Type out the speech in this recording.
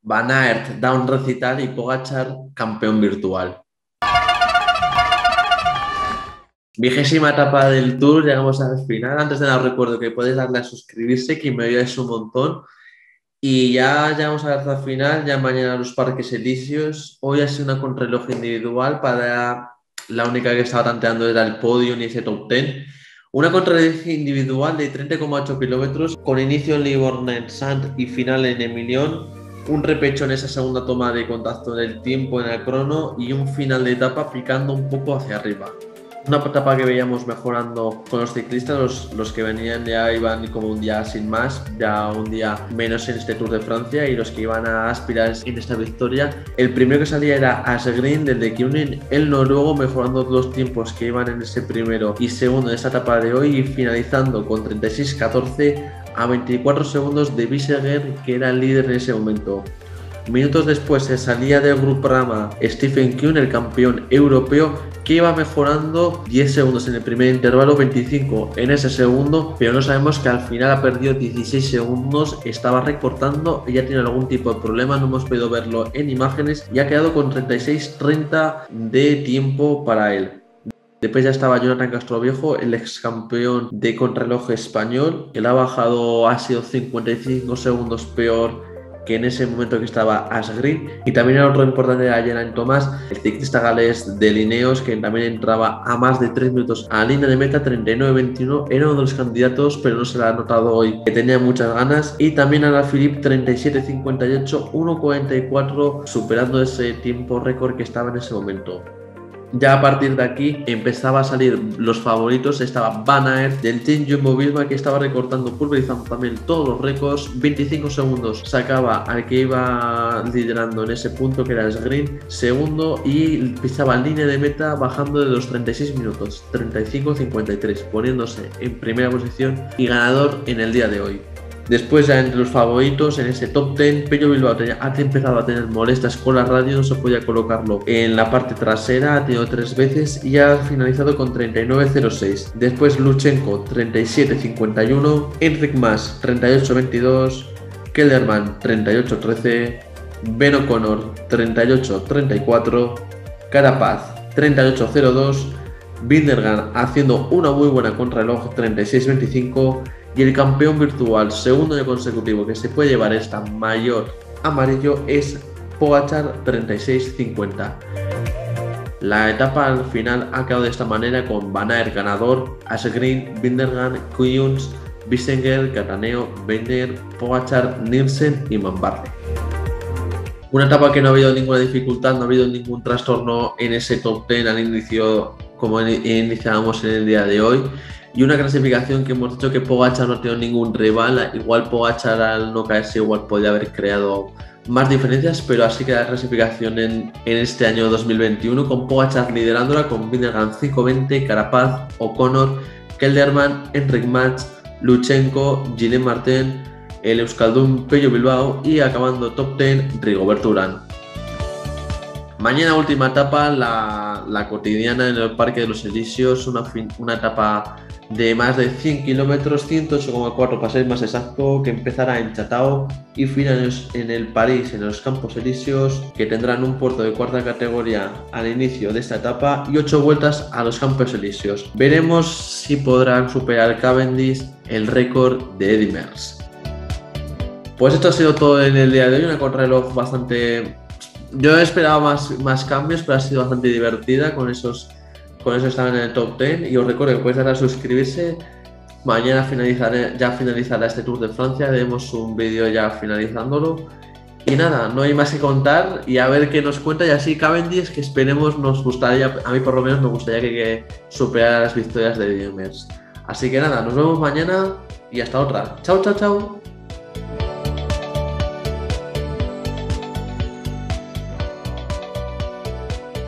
Van Aert da un recital y Pogačar campeón virtual. 20ª etapa del Tour, llegamos al final. Antes de nada os recuerdo que podéis darle a suscribirse, que me ayudáis un montón. Y ya llegamos a la etapa final, ya mañana los Parques Elíseos. Hoy ha sido una contrarreloj individual para la única que estaba tanteando era el podio ni ese top 10. Una contrarreloj individual de 30,8 kilómetros con inicio en Livorno-Sant y final en Emilion. Un repecho en esa segunda toma de contacto del tiempo en el crono y un final de etapa picando un poco hacia arriba. Una etapa que veíamos mejorando con los ciclistas, los que venían ya iban como un día sin más, ya un día menos en este Tour de Francia, y los que iban a aspirar en esta victoria. El primero que salía era Asgreen del de Kuning, el noruego, mejorando los tiempos que iban en ese primero y segundo de esta etapa de hoy y finalizando con 36-14 a 24 segundos de Biseguer, que era el líder en ese momento. Minutos después se salía del Groupama Stephen Kuhn, el campeón europeo, que iba mejorando 10 segundos en el primer intervalo, 25 en ese segundo, pero no sabemos que al final ha perdido 16 segundos, estaba recortando y ya tiene algún tipo de problema, no hemos podido verlo en imágenes y ha quedado con 36-30 de tiempo para él. Después ya estaba Jonathan Castroviejo, el ex campeón de contrarreloj español, que le ha bajado, ha sido 55 segundos peor que en ese momento que estaba Asgreen. Y también era otro importante, era Geraint Thomas, el ciclista galés de Lineos, que también entraba a más de 3 minutos a la línea de meta, 39-21, era uno de los candidatos, pero no se le ha notado hoy que tenía muchas ganas. Y también Alaphilippe, 37-58, 1:44, superando ese tiempo récord que estaba en ese momento. Ya a partir de aquí empezaba a salir los favoritos, estaba Van Aert del Team Jumbo-Visma, que estaba recortando, pulverizando también todos los récords. 25 segundos sacaba al que iba liderando en ese punto, que era Asgreen, segundo, y pisaba línea de meta bajando de los 36 minutos, 35-53, poniéndose en primera posición y ganador en el día de hoy. Después, ya entre los favoritos en ese top 10, Pello Bilbao ha empezado a tener molestias con la radio, no se podía colocarlo en la parte trasera, ha tenido 3 veces y ha finalizado con 39-06. Después Luchenko, 37-51, Enric Mas, 38-22, Kelderman, 38-13, Ben O'Connor, 38-34, Carapaz, 38-02, Vingegaard haciendo una muy buena contrarreloj, 36-25, y el campeón virtual, segundo año consecutivo que se puede llevar esta mayor amarillo, es Pogačar, 36-50. La etapa al final ha quedado de esta manera, con Van Aert ganador, Asgreen, Vingegaard, Kuijns, Biseguer, Cattaneo, Bender, Pogačar, Nielsen y Van Barle. Una etapa que no ha habido ninguna dificultad, no ha habido ningún trastorno en ese top 10 al inicio, como iniciábamos en el día de hoy. Y una clasificación que hemos dicho que Pogačar no ha tenido ningún rival. Igual Pogačar, al no caerse, igual podría haber creado más diferencias, pero así queda la clasificación en este año 2021, con Pogačar liderándola, con Vingegaard 5:20, Carapaz, O'Connor, Kelderman, Enric Mas, Luchenko, Guillaume Martin, el euskaldun Pello Bilbao y acabando top 10 Rigoberto Urán. Mañana última etapa, la cotidiana en el Parque de los Elíseos, una etapa de más de 100 kilómetros, 108,4 para ser más exacto, que empezará en Château y finalizará en el París, en los Campos Elíseos, que tendrán un puerto de cuarta categoría al inicio de esta etapa y 8 vueltas a los Campos Elíseos. Veremos si podrán superar Cavendish el récord de Eddy Merckx. Pues esto ha sido todo en el día de hoy, una contrarreloj bastante... Yo esperaba más cambios, pero ha sido bastante divertida, con eso están en el top 10. Y os recuerdo que podéis dar a suscribirse. Mañana finalizará este Tour de Francia, haremos un vídeo ya finalizándolo. Y nada, no hay más que contar y a ver qué nos cuenta. Y así Cavendish, que esperemos, nos gustaría, a mí por lo menos me gustaría que superara las victorias de Eddy Merckx. Así que nada, nos vemos mañana y hasta otra. Chao, chao, chao.